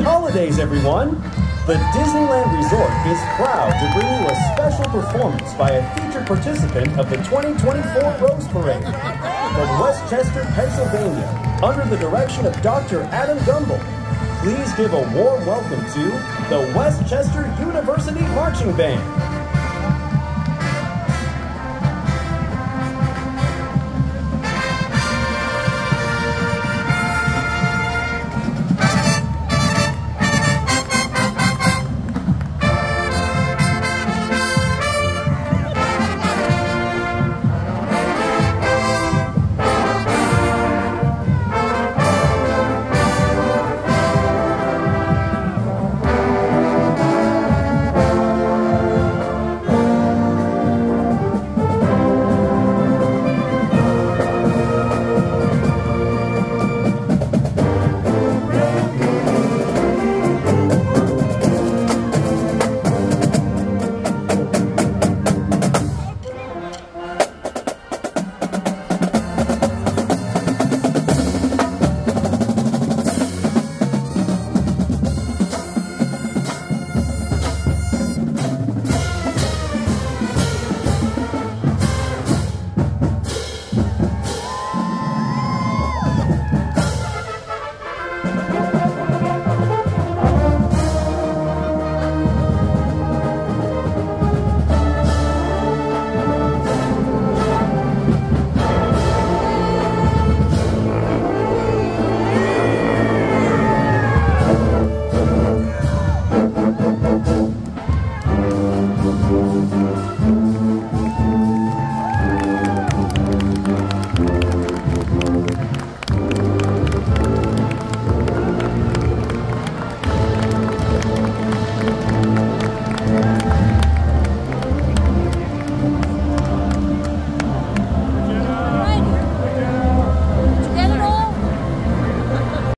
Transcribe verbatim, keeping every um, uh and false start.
holidays, everyone! The Disneyland Resort is proud to bring you a special performance by a featured participant of the twenty twenty-four Rose Parade. From Westchester, Pennsylvania, under the direction of Doctor Adam Gumbel, please give a warm welcome to the Westchester University Marching Band.